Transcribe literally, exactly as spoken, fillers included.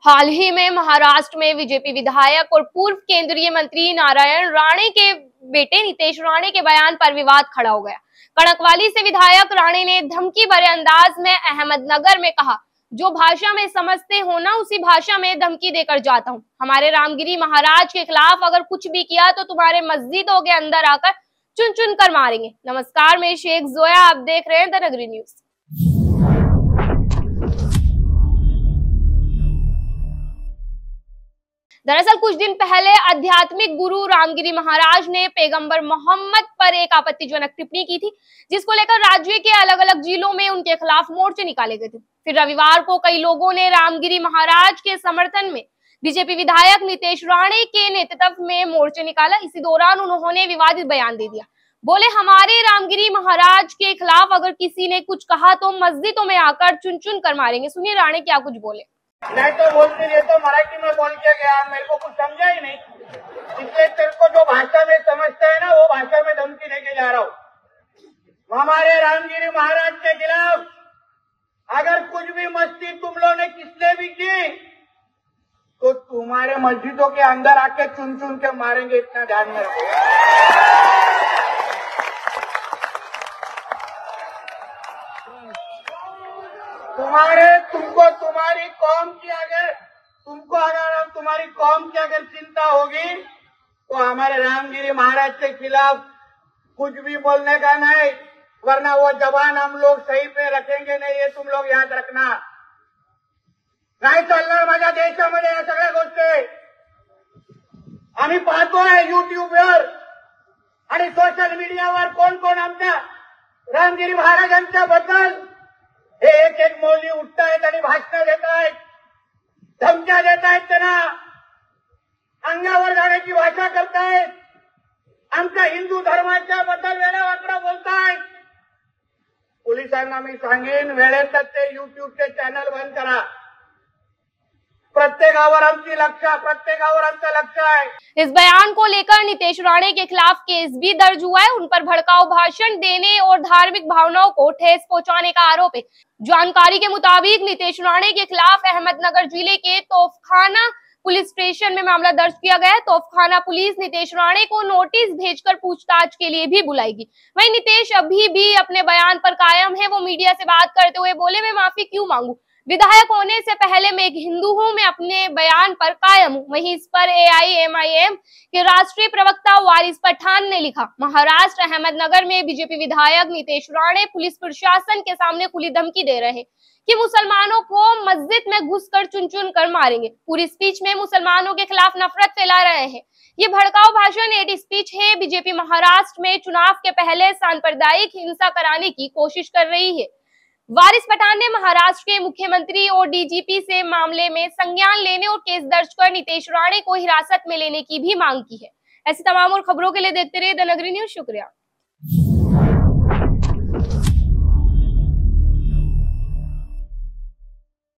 हाल ही में महाराष्ट्र में बीजेपी विधायक और पूर्व केंद्रीय मंत्री नारायण राणे के बेटे नितेश राणे के बयान पर विवाद खड़ा हो गया। कड़कवाली से विधायक राणे ने धमकी भरे अंदाज में अहमदनगर में कहा, जो भाषा में समझते हो ना उसी भाषा में धमकी देकर जाता हूँ। हमारे रामगिरी महाराज के खिलाफ अगर कुछ भी किया तो तुम्हारे मस्जिदों के अंदर आकर चुन चुन कर मारेंगे। नमस्कार, मैं शेख जोया, आप देख रहे हैं द नगरी न्यूज। दरअसल कुछ दिन पहले आध्यात्मिक गुरु रामगिरी महाराज ने पैगंबर मोहम्मद पर एक आपत्तिजनक टिप्पणी की थी, जिसको लेकर राज्य के अलग अलग जिलों में उनके खिलाफ मोर्चे निकाले गए थे। फिर रविवार को कई लोगों ने रामगिरी महाराज के समर्थन में बीजेपी विधायक नितेश राणे के नेतृत्व में मोर्चे निकाला। इसी दौरान उन्होंने विवादित बयान दे दिया। बोले, हमारे रामगिरी महाराज के खिलाफ अगर किसी ने कुछ कहा तो मस्जिदों में आकर चुन चुन कर मारेंगे। सुनिए राणे क्या कुछ बोले। नहीं तो बोलती नहीं तो मराठी में बोल के गया, मेरे को कुछ समझा ही नहीं, इसलिए तेरे को जो भाषा में समझता है ना वो भाषा में धमकी देके जा रहा हूँ। हमारे रामगिरी महाराज के खिलाफ अगर कुछ भी मस्ती तुम लोगों ने किसने भी की तो तुम्हारे मस्जिदों के अंदर आके चुन चुन के मारेंगे, इतना ध्यान में रखो। तुम्हारे तुमको तुम्हारी कौम की अगर तुमको अगर तुम्हारी कौम की अगर चिंता होगी तो हमारे रामगिरी महाराज के खिलाफ कुछ भी बोलने का नहीं, वरना वो जबान हम लोग सही पे रखेंगे नहीं, ये तुम लोग याद रखना। नाही चालणार माझ्या देशामध्ये या सगळ्या गोष्टी आम्ही पाहतोय युट्यूबवर आणि सोशल मीडियावर कोण कोण आमच्या रामगिरी महाराजांच्या बद्दल एक एक मौली उठतायत आणि भाषण देत आहेत, धमक्या देत आहेत, त्यांना अंगावर जाण्याची भाषा करतायत, आमच्या हिंदू धर्माच्या बद्दल वेगळा वाकडा बोलतायत। पोलिसांना मी सांगेन वेळेतच ते युट्यूबचे चॅनल बंद करा। प्रत्येकावर आमची लक्ष प्रत्येकावर आमचं लक्ष है। इस बयान को लेकर नितेश राणे के खिलाफ केस भी दर्ज हुआ है। उन पर भड़काऊ भाषण देने और धार्मिक भावनाओं को ठेस पहुंचाने का आरोप है। जानकारी के मुताबिक नितेश राणे के खिलाफ अहमदनगर जिले के तोफखाना पुलिस स्टेशन में मामला दर्ज किया गया है। तोफखाना पुलिस नितेश राणे को नोटिस भेजकर पूछताछ के लिए भी बुलाएगी। वहीं नितेश अभी भी अपने बयान पर कायम है। वो मीडिया से बात करते हुए बोले, मैं माफी क्यों मांगू, विधायक होने से पहले मैं एक हिंदू हूं, मैं अपने बयान पर कायम हूं। वहीं इस पर ए आई एम आई एम के राष्ट्रीय प्रवक्ता वारिस पठान ने लिखा, महाराष्ट्र अहमदनगर में बीजेपी विधायक नितेश राणे पुलिस प्रशासन के सामने खुली धमकी दे रहे हैं कि मुसलमानों को मस्जिद में घुसकर चुन चुन कर मारेंगे। पूरी स्पीच में मुसलमानों के खिलाफ नफरत फैला रहे हैं। ये भड़काऊ भाषण एडी स्पीच है। बीजेपी महाराष्ट्र में चुनाव के पहले सांप्रदायिक हिंसा कराने की कोशिश कर रही है। वारिस पठान ने महाराष्ट्र के मुख्यमंत्री और डी जी पी से मामले में संज्ञान लेने और केस दर्ज कर नितेश राणे को हिरासत में लेने की भी मांग की है। ऐसी तमाम और खबरों के लिए देखते रहिए द नगरी न्यूज। शुक्रिया।